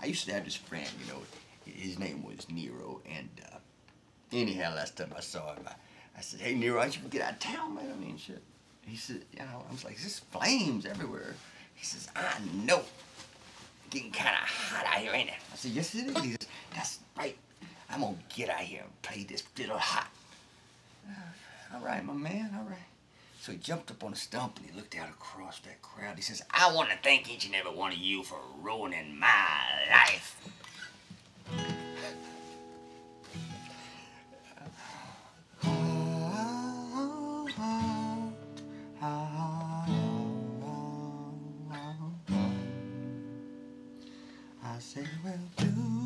I used to have this friend, you know, his name was Nero, and anyhow, last time I saw him, I said, hey, Nero, you can get out of town, man. I mean, shit. He said, you know, I was like, there's flames everywhere. He says, I know. Getting kind of hot out here, ain't it? I said, yes, it is. He says, that's right. I'm going to get out here and play this fiddle hot. All right, my man, all right. So he jumped up on a stump and he looked out across that crowd. He says, I want to thank each and every one of you for ruining my life. I say, well, do